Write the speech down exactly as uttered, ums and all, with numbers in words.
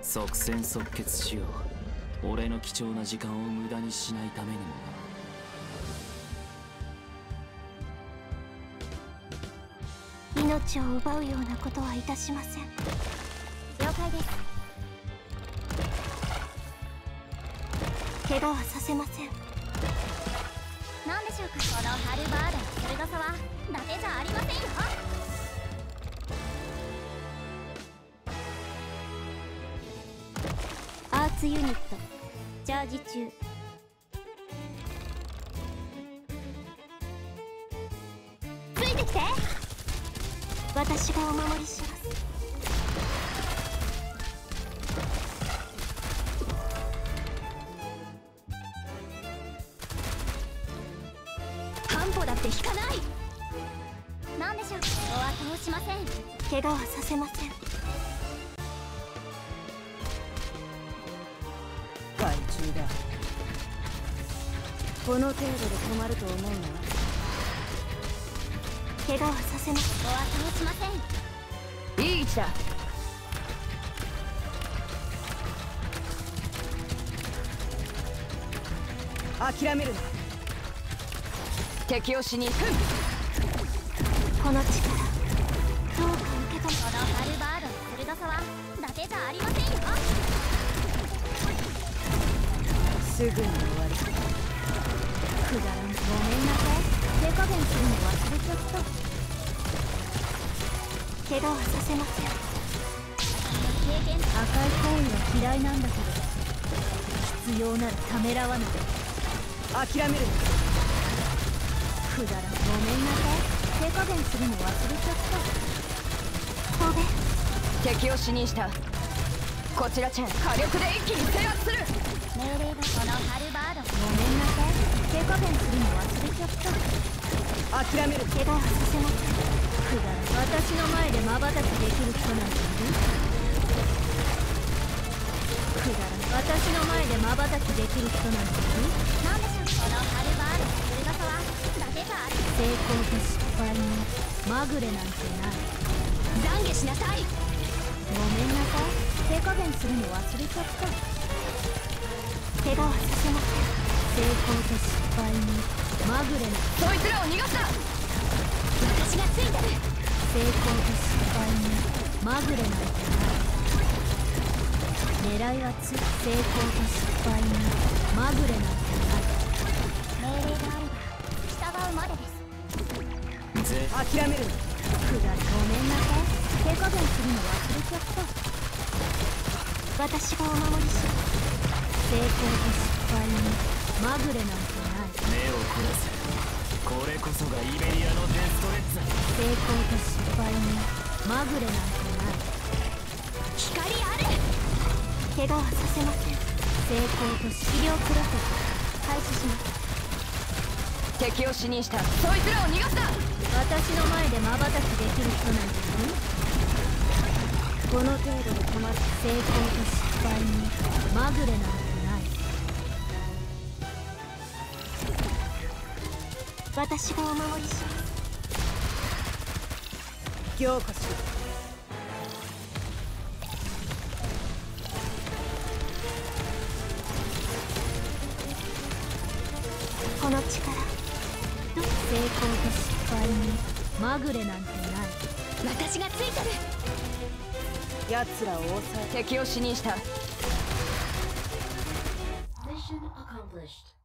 即戦即決しよう。俺の貴重な時間を無駄にしないためにもな。命を奪うようなことはいたしません。了解です。怪我はさせません。何でしょうか。このハルバードの鋭さは伊達じゃありませんよ。アーツユニットチャージ中。ついてきて。私がお守りします。半歩だって引かない。何でしょう。お後をしません。怪我はさせません。 害虫だ。この程度で止まると思うな。 怪我はさせます。お後をしません。 いい位置だ。諦めるな。敵を死に。 この力どうか受け止め。このハルバードの鋭さは伊達じゃありませんよ。 すぐに終わる。くだらん。ごめんなさい。手加減するの忘れちゃった。 怪我はさせません。経験。 赤い行為は嫌いなんだけど、必要ならためらわない。諦める。くだらん。ごめんなさい。手加減するの忘れちゃった。 神戸。 敵を死にした。こちらチェン火力で一気に制圧する。 命令が。このハルバード。 ごめんなさい。手加減するの忘れちゃった。諦める。 怪我はさせません。 くだらん。私の前でまばたきできる人なんている？くだらん。私の前でまばたきできる人なんている？ 何でしょう。このハルバードの鋭さは伊達じゃあり。 成功と失敗にまぐれなんてない。 懺悔しなさい。 ごめんなさい。手加減するの忘れちゃった。 怪我はさせません。 成功と失敗にまぐれな。そいつらを逃がした。 私がついてる。 成功と失敗にまぐれなんてない。狙いはつ。成功と失敗にまぐれなんてない。 命令があれば従うまでです。 諦める。くだらん。ごめんなさい。手加減するの忘れちゃった。 私がお守りします。 成功と失敗にまぐれなんてない。 目を凝らせ。これこそがイベリアのデストレッツ。 成功と失敗にまぐれなんてない。 光ある。怪我はさせません。 成功と治療プロセス開始します。 敵を死にした。そいつらを逃がした。私の前でまばたきできる人なんている？この程度で止まる。成功と失敗にまぐれなんてない。 私がお守りします。 凝固しろ。 この力どう。 成功と失敗にまぐれなんてない。 私がついてる。 奴らを抑え。敵を死にした。 Mission accomplished.